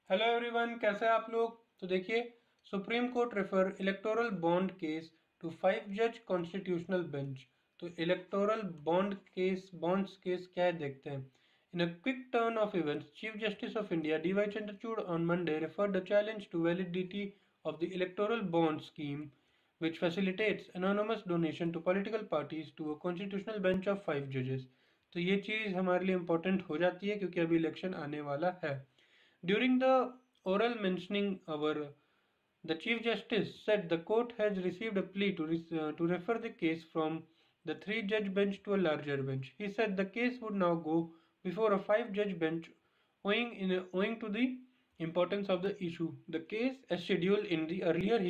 Hello everyone, कैसे हैं आप लोग। तो देखिए, supreme court refer electoral bond case to 5 जज कॉन्स्टिट्यूशनल बेंच। तो इलेक्टोरल बॉन्ड्स केस क्या है देखते हैं। In a quick turn of events, chief justice of India D Y Chandrachud on Monday referred the challenge to validity of the electoral bond scheme which facilitates anonymous donation to political parties to a constitutional bench of 5 judges। तो ये चीज़ हमारे लिए important हो जाती है क्योंकि अभी election आने वाला है। During the oral mentioning hour, the Chief Justice said the court has received a plea to refer the case from the 3 judge bench to a larger bench. He said the case would now go before a 5 judge bench owing to the importance of the issue. The case, as scheduled in the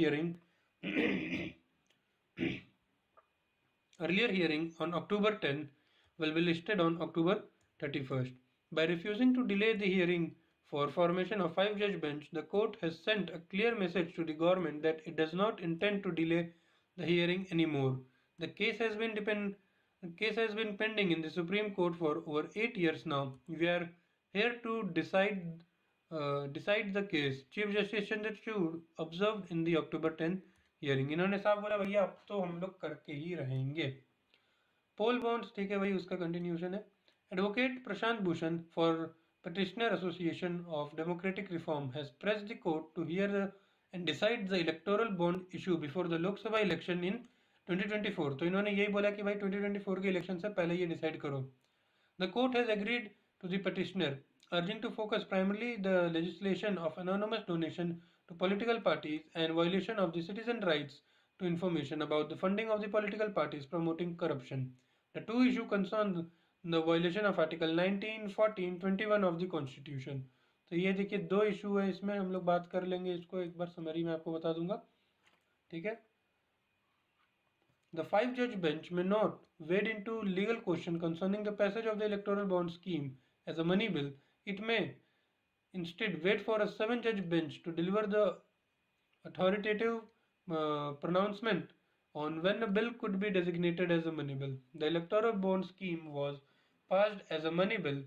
earlier hearing on October 10, will be listed on October 31st. By refusing to delay the hearing for formation of 5 judge bench, the court has sent a clear message to the government that it does not intend to delay the hearing anymore. The case has been pending in the Supreme Court for over 8 years now. We are here to decide the case, Chief Justice Chandrachud observed in the October 10 hearing. इन्होंने साफ बोला भैया अब तो हम लोग करके ही रहेंगे। पोल बॉन्ड्स, ठीक है भाई, उसका कंटिन्यूशन है। Advocate Prashant Bhushan for petitioner association of democratic reform has pressed the court to hear and decide the electoral bond issue before the lok sabha election in 2024। तो इन्होंने यही बोला कि भाई 2024 के इलेक्शन से पहले ये डिसाइड करो। The court has agreed to the petitioner, urging to focus primarily the legislation of anonymous donation to political parties and violation of the citizen rights to information about the funding of the political parties promoting corruption। The two issues concern the violation of Article 19, 14, 21 of the Constitution। तो ये देखिए दो issue है, इसमें हम लोग बात कर लेंगे, इसको एक बार समरी में आपको बता दूंगा, ठीक है। The 5 judge bench may not wade into legal question concerning the passage of the electoral bond scheme as a money bill. It may instead wait for a 7 judge bench to deliver the authoritative pronouncement on when a bill could be designated as a money bill। The electoral bond scheme was passed as a money bill।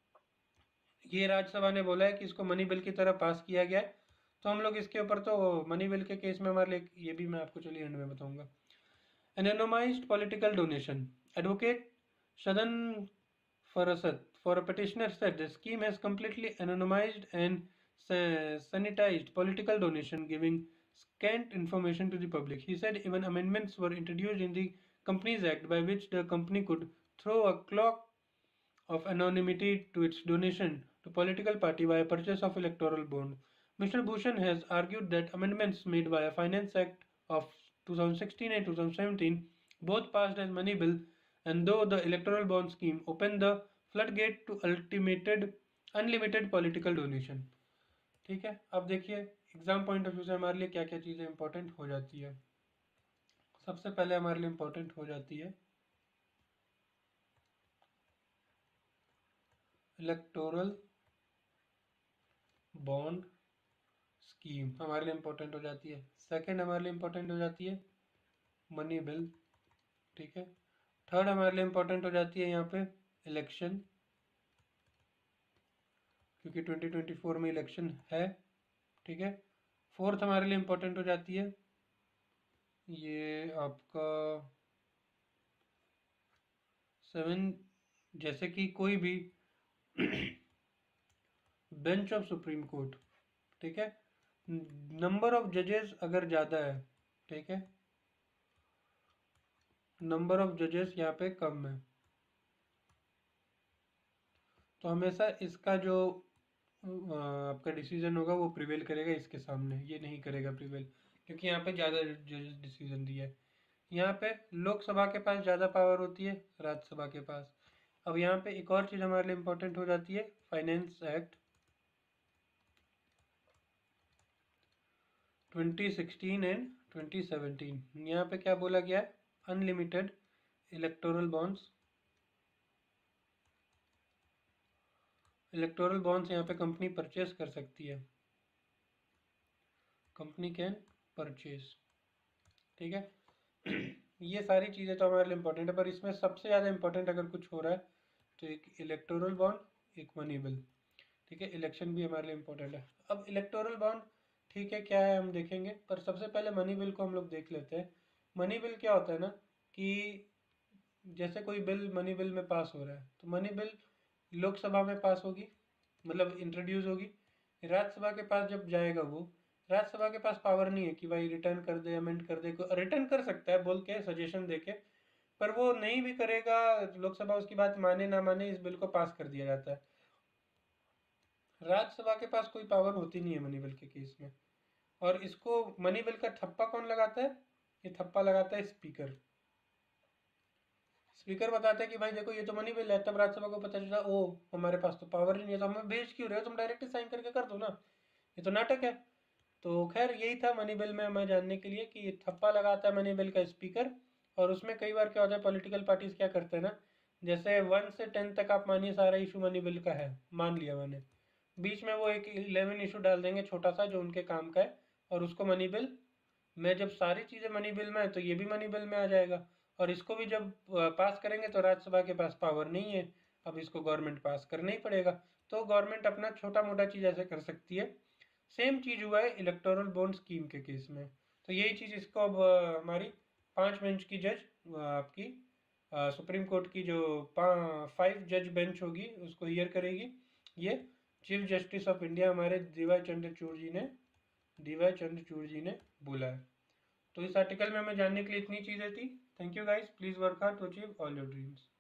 ये राज्यसभा ने बोला है कि इसको money bill की तरह पास किया गया है। तो हम लोग इसके ऊपर तो मनी बिल के केस में हमारे लिए ये भी मैं आपको चलिए एंड में बताऊंगा। Anonymized political donation. Advocate Shadan Farasat for a petitioner said the scheme has completely anonymized and sanitized political donation, giving scant information to the public. He said even amendments were introduced in the Companies Act by which the company could throw a cloak of anonymity to its donation to political party via purchase of electoral bond। Mr. Bhushan has argued that amendments made via Finance Act of 2016 and 2017, both passed as money bill, and though the electoral bond scheme opened the floodgate to unlimited political donation। ठीक है, अब देखिए exam point of view से हमारे लिए क्या क्या चीज़ें इंपॉर्टेंट हो जाती है। सबसे पहले हमारे लिए इंपॉर्टेंट हो जाती है इलेक्टोरल बॉन्ड स्कीम, हमारे लिए इंपॉर्टेंट हो जाती है। सेकंड हमारे लिए इंपॉर्टेंट हो जाती है मनी बिल, ठीक है। थर्ड हमारे लिए इंपॉर्टेंट हो जाती है यहाँ पे इलेक्शन, क्योंकि 2024 में इलेक्शन है, ठीक है। फोर्थ हमारे लिए इंपॉर्टेंट हो जाती है ये आपका 7, जैसे कि कोई भी बेंच ऑफ सुप्रीम कोर्ट, ठीक है, नंबर ऑफ जजेस अगर ज़्यादा है, ठीक है, नंबर ऑफ जजेस यहाँ पे कम है, तो हमेशा इसका जो आपका डिसीजन होगा वो प्रिवेल करेगा इसके सामने, ये नहीं करेगा प्रिवेल, क्योंकि यहाँ पे ज़्यादा जजेस डिसीजन दिया है। यहाँ पे लोकसभा के पास ज़्यादा पावर होती है राज्यसभा के पास। अब यहाँ पे एक और चीज़ हमारे लिए इम्पोर्टेंट हो जाती है फाइनेंस एक्ट 2016 एंड 2017। यहाँ पे क्या बोला गया है, unlimited electoral bonds, electoral bonds यहाँ पे कंपनी परचेज कर सकती है, कंपनी कैन परचेज, ठीक है। ये सारी चीज़ें तो हमारे लिए इंपॉर्टेंट है, पर इसमें सबसे ज़्यादा इंपॉर्टेंट अगर कुछ हो रहा है तो एक इलेक्टोरल बॉन्ड, एक मनी बिल। ठीक है, इलेक्शन भी हमारे लिए इम्पोर्टेंट है। अब इलेक्टोरल बॉन्ड ठीक है क्या है हम देखेंगे, पर सबसे पहले मनी बिल को हम लोग देख लेते हैं। मनी बिल क्या होता है ना कि जैसे कोई बिल मनी बिल में पास हो रहा है तो मनी बिल लोकसभा में पास होगी, मतलब इंट्रोड्यूस होगी। राज्यसभा के पास जब जाएगा वो, राज्यसभा के पास पावर नहीं है कि भाई रिटर्न कर दे, अमेंड कर दे, रिटर्न कर सकता है बोल के सजेशन दे के, पर वो नहीं भी करेगा। लोकसभा उसकी बात माने ना माने, इस बिल को पास कर दिया जाता है। राज्यसभा के पास कोई पावर होती नहीं है मनी बिल के केस में। और इसको मनी बिल का ठप्पा कौन लगाता है? ये ठप्पा लगाता है स्पीकर। स्पीकर बताता है कि भाई देखो ये तो मनी बिल है, तब राज्यसभा को पता चला ओ हमारे पास तो पावर ही नहीं है, तो हमें भेज क्यों रहे हो, तुम डायरेक्ट साइन करके कर दो ना, ये तो नाटक है। तो खैर यही था मनी बिल में हमें जानने के लिए कि ये ठप्पा लगाता है मनी बिल का स्पीकर। और उसमें कई बार क्या होता है, पॉलिटिकल पार्टीज क्या करते हैं ना, जैसे 1 से 10 तक आप मानिए सारा इशू मनी बिल का है, मान लिया मैंने, बीच में वो एक 11 इशू डाल देंगे छोटा सा जो उनके काम का है, और उसको मनी बिल में, जब सारी चीज़ें मनी बिल में है तो ये भी मनी बिल में आ जाएगा। और इसको भी जब पास करेंगे तो राज्यसभा के पास पावर नहीं है, अब इसको गवर्नमेंट पास करना ही पड़ेगा। तो गवर्नमेंट अपना छोटा मोटा चीज़ ऐसे कर सकती है। सेम चीज़ हुआ है इलेक्टोरल बॉन्ड स्कीम के केस में। तो यही चीज़ इसको अब हमारी 5 बेंच की जज आपकी सुप्रीम कोर्ट की जो 5 जज बेंच होगी उसको हियर करेगी। ये चीफ जस्टिस ऑफ इंडिया हमारे डी वाई चंद्रचूड़ जी ने बोला है। तो इस आर्टिकल में हमें जानने के लिए इतनी चीज़ें थी। Thank you guys, please work hard to achieve all your dreams.